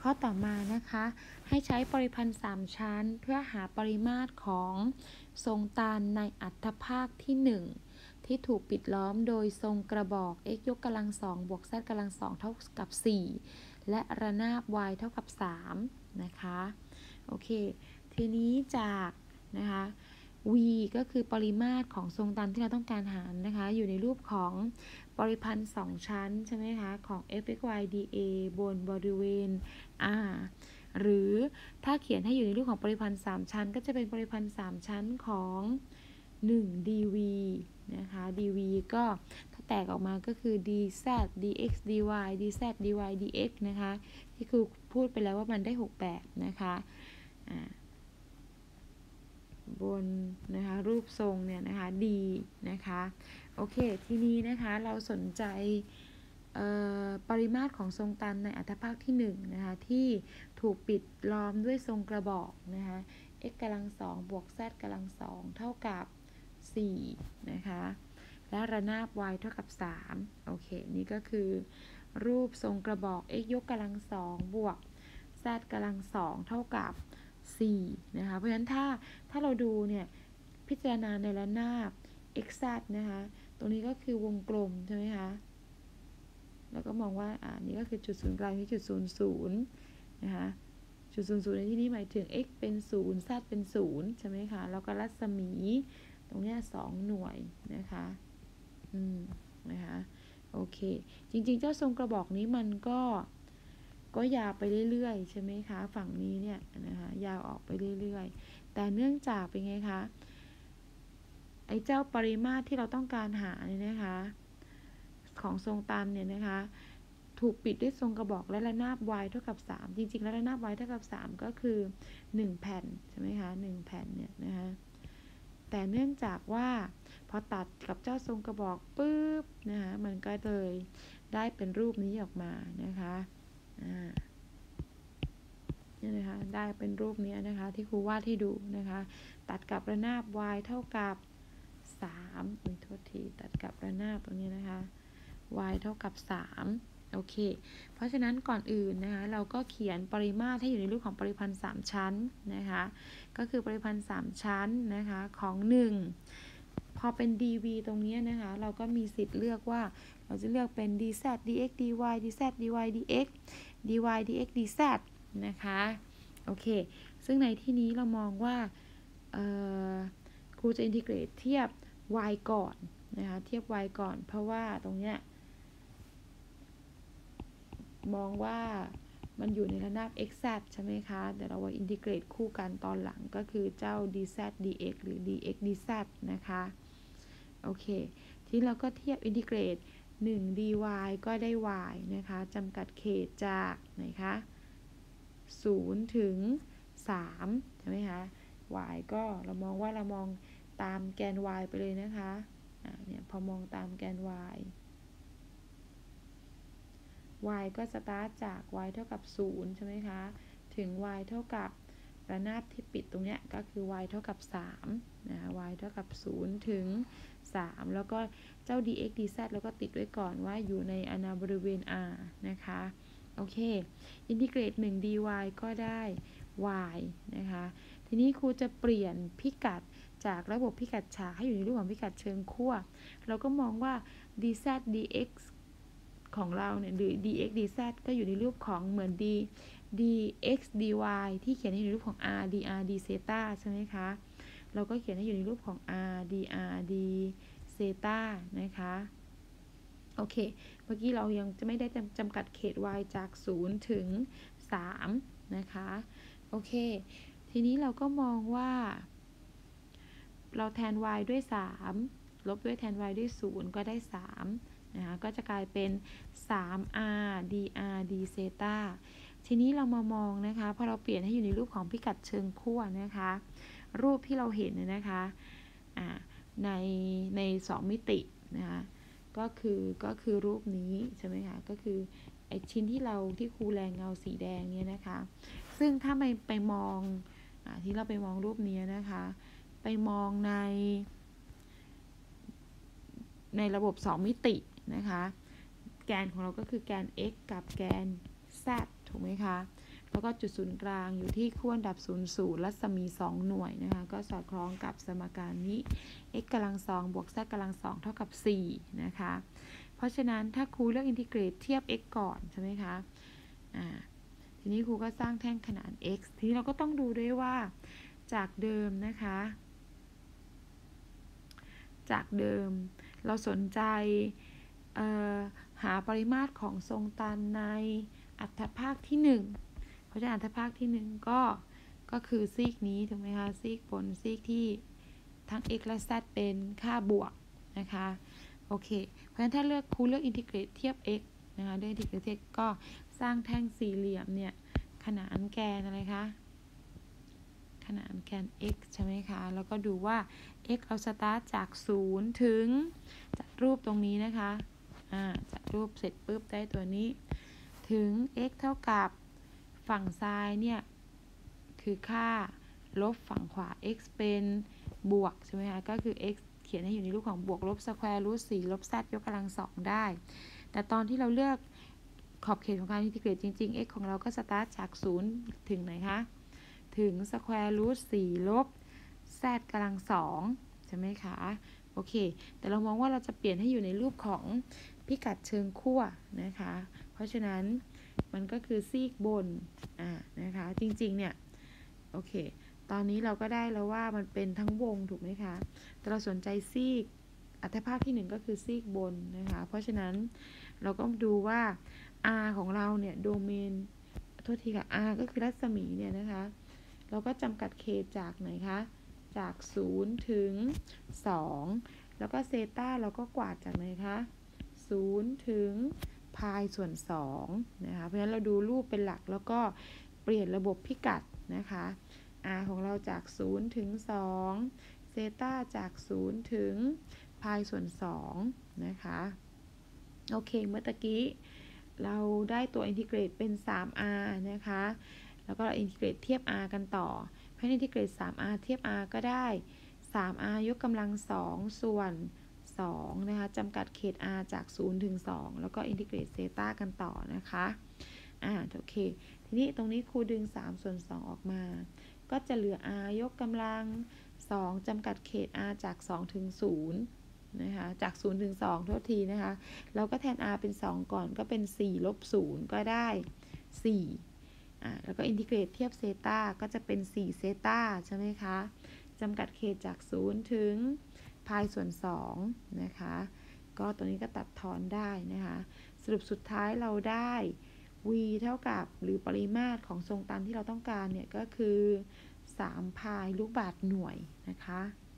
ข้อต่อมานะคะให้ใช้ปริพันธ์3ชั้นเพื่อหาปริมาตรของทรงตันในอัตภาคที่1ที่ถูกปิดล้อมโดยทรงกระบอก x ยกกำลัง2บวก z กำลัง2เท่ากับ4และระนาบ y เท่ากับ3นะคะโอเคทีนี้จากนะคะ v ก็คือปริมาตรของทรงตันที่เราต้องการหานะคะอยู่ในรูปของปริพันธ์2ชั้นใช่ไหมคะของ f(x,y) dA บนบริเวณ r หรือถ้าเขียนให้อยู่ในรูปของปริพันธ์3ชั้นก็จะเป็นปริพันธ์3ชั้นของ1 dv นะคะ dv ก็ถ้าแตกออกมาก็คือ dz dx dy dz dy dx นะคะที่ครูพูดไปแล้วว่ามันได้6แบบนะคะบนนะคะรูปทรงเนี่ยนะคะดีนะคะโอเคทีนี้นะคะเราสนใจปริมาตรของทรงตันในอัตภาคที่1นะคะที่ถูกปิดล้อมด้วยทรงกระบอกนะคะ x กำลัง2บวก z กำลัง2เท่ากับ4นะคะและระนาบ y เท่ากับ3โอเคนี่ก็คือรูปทรงกระบอก x ยกกำลัง2บวก z กำลัง2เท่ากับ4นะคะเพราะฉะนั้นถ้าเราดูเนี่ยพิจารณาในระนาบ xz นะคะตรงนี้ก็คือวงกลมใช่ไหมคะแล้วก็มองว่านี่ก็คือจุดศูนย์กลางที่จุด00นะคะจุด00ในที่นี้หมายถึง x เป็น0 z เป็น0ใช่ไหมคะแล้วก็รัศมีตรงนี้2หน่วยนะคะนะคะโอเคจริงๆเจ้าทรงกระบอกนี้มันก็ยาวไปเรื่อยๆใช่ไหมคะฝั่งนี้เนี่ยนะคะยาวออกไปเรื่อยๆแต่เนื่องจากเป็นไงคะไอ้เจ้าปริมาตรที่เราต้องการหาเนี่ยนะคะของทรงตันเนี่ยนะคะถูกปิดด้วยทรงกระบอกและระนาบ y เท่ากับ3จริงๆแล้วระนาบ y เท่ากับ3ก็คือ1แผ่นใช่ไหมคะ1แผ่นเนี่ยนะคะแต่เนื่องจากว่าพอตัดกับเจ้าทรงกระบอกปุ๊บนะคะมันก็เลยได้เป็นรูปนี้ออกมานะคะนี่นะคะได้เป็นรูปนี้นะคะที่ครูวาดให้ดูนะคะตัดกับระนาบ y เท่ากับ3โทษทีตัดกับระนาบตรงนี้นะคะ y เท่ากับ3โอเคเพราะฉะนั้นก่อนอื่นนะคะเราก็เขียนปริมาตรให้อยู่ในรูปของปริพันธ์3ชั้นนะคะก็คือปริพันธ์3ชั้นนะคะของ1พอเป็น dv ตรงนี้นะคะเราก็มีสิทธิ์เลือกว่าเราจะเลือกเป็น dz dx dy dz dy dx dy dx dz นะคะโอเคซึ่งในที่นี้เรามองว่าครูจะอินทิเกรตเทียบ y ก่อนนะคะเทียบ y ก่อนเพราะว่าตรงเนี้ยมองว่ามันอยู่ในระนาบ xz ใช่ไหมคะเดี๋ยวเราอินทิเกรตคู่กันตอนหลังก็คือเจ้า dz dx หรือ dx dz นะคะโอเคทีนี้เราก็เทียบอินทิเกรต1 dy ก็ได้ y นะคะจำกัดเขตจากไหนคะ0ถึง3ใช่ไหมคะ y ก็เรามองว่าเรามองตามแกน y ไปเลยนะคะเนี่ยพอมองตามแกน y ก็สตาร์ทจาก y เท่ากับ0ใช่ไหมคะถึง y เท่ากับระนาบที่ปิดตรงเนี้ยก็คือ y เท่ากับ3นะ y เท่ากับ0ถึง3แล้วก็เจ้า dx dz แล้วก็ติดไว้ก่อนว่าอยู่ในอนาบริเวณ r นะคะโอเคอินทิเกรต1 dy ก็ได้ y นะคะทีนี้ครูจะเปลี่ยนพิกัดจากระบบพิกัดฉากให้อยู่ในรูปของพิกัดเชิงขั้วเราก็มองว่า dz dx ของเราเนี่ยหรือ dx dz ก็อยู่ในรูปของเหมือน dx dy ที่เขียนให้อยู่ในรูปของ r dr d เซตาใช่ไหมคะเราก็เขียนให้อยู่ในรูปของ r dr d เซตานะคะโอเคเมื่อกี้เรายังจะไม่ได้จำกัดเขต y จาก0ถึง3นะคะโอเคทีนี้เราก็มองว่าเราแทน y ด้วย3ลบด้วยแทน y ด้วย0ก็ได้3นะคะก็จะกลายเป็น 3r dr d เซตาทีนี้เรามามองนะคะพอเราเปลี่ยนให้อยู่ในรูปของพิกัดเชิงขั้วนะคะรูปที่เราเห็นนะคะใน2มิตินะคะก็คือรูปนี้ใช่ไหมคะก็คือไอชิ้นที่ครูแรงเงาสีแดงเนี่ยนะคะซึ่งถ้าไปมองที่เราไปมองรูปนี้นะคะไปมองในระบบ2มิตินะคะแกนของเราก็คือแกน x กับแกน z ถูกไหมคะแล้วก็จุดศูนย์กลางอยู่ที่ขั้วอันดับ00รัศมี2หน่วยนะคะก็สอดคล้องกับสมการนี้ x กำลัง2บวก z กำลัง2เท่ากับ4นะคะเพราะฉะนั้นถ้าครูเลือกอินทิเกรตเทียบ x ก่อนใช่ไหมคะทีนี้ครูก็สร้างแท่งขนาน x ทีนี้เราก็ต้องดูด้วยว่าจากเดิมนะคะจากเดิมเราสนใจหาปริมาตรของทรงตันในอัตภาคที่1เพราะฉะนั้นอัตภาคที่1ก็คือซีกนี้ถูกไหมคะซีกบนซีกที่ทั้ง x และ z เป็นค่าบวกนะคะโอเคเพราะฉะนั้นถ้าครูเลือกอินทิเกรตเทียบ x นะคะด้วยอินทิเกรตก็สร้างแท่งสี่เหลี่ยมเนี่ยขนานแกนอะไรคะขนานแกน x ใช่ไหมคะแล้วก็ดูว่า x เราสตาร์ทจาก0ถึงจัดรูปตรงนี้นะคะจัดรูปเสร็จปุ๊บได้ตัวนี้ถึง x เท่ากับฝั่งซ้ายเนี่ยคือค่าลบฝั่งขวา x เป็นบวกใช่ไหมคะก็คือ x เขียนให้อยู่ในรูปของบวกลบสแควร์รูท4ลบ z ยกกำลัง2ได้แต่ตอนที่เราเลือกขอบเขตของการอินทิเกรตจริงๆ x ของเราก็สตาร์ทจาก0ถึงไหนคะถึงสแควร์รูท4ลบ z กำลัง2ใช่ไหมคะโอเคแต่เรามองว่าเราจะเปลี่ยนให้อยู่ในรูปของพิกัดเชิงขั้วนะคะเพราะฉะนั้นมันก็คือซีกบนนะคะจริงๆเนี่ยโอเคตอนนี้เราก็ได้แล้วว่ามันเป็นทั้งวงถูกไหมคะแต่เราสนใจซีกอัตภาคที่1ก็คือซีกบนนะคะเพราะฉะนั้นเราก็ดูว่า r ของเราเนี่ยโดเมนโทษทีค่ะ r ก็คือรัศมีเนี่ยนะคะเราก็จำกัดเขตจากไหนคะจาก0ถึง2แล้วก็เซตาเราก็กวาดจากไหนคะ0ถึงพายส่วน2นะคะเพราะฉะนั้นเราดูรูปเป็นหลักแล้วก็เปลี่ยนระบบพิกัดนะคะ r ของเราจาก0ถึง2เซตาจาก0ถึงพายส่วน2นะคะโอเคเมื่อตะกี้เราได้ตัวอินทิเกรตเป็น 3r นะคะแล้วก็เราอินทิเกรตเทียบ r กันต่อเพราะอินทิเกรต 3r เทียบ r ก็ได้ 3r ยกกำลัง2ส่วน2นะคะจำกัดเขต r จาก0ถึง2แล้วก็อินทิเกรตเซตากันต่อนะคะโอเคทีนี้ตรงนี้ครูดึง3ส่วน2ออกมาก็จะเหลือ r ยกกำลัง2จำกัดเขต r จาก2ถึง0นะคะจาก0ถึง2โทษทีนะคะเราก็แทน r เป็น2ก่อนก็เป็น4ลบ0ก็ได้4แล้วก็อินทิเกรตเทียบเซตาก็จะเป็น4เซตาใช่ไหมคะจำกัดเขตจาก0ถึงพายส่วน2นะคะก็ตัวนี้ก็ตัดทอนได้นะคะสรุปสุดท้ายเราได้ v เท่ากับหรือปริมาตรของทรงตันที่เราต้องการเนี่ยก็คือ3 พายลูกบาศก์หน่วยนะคะ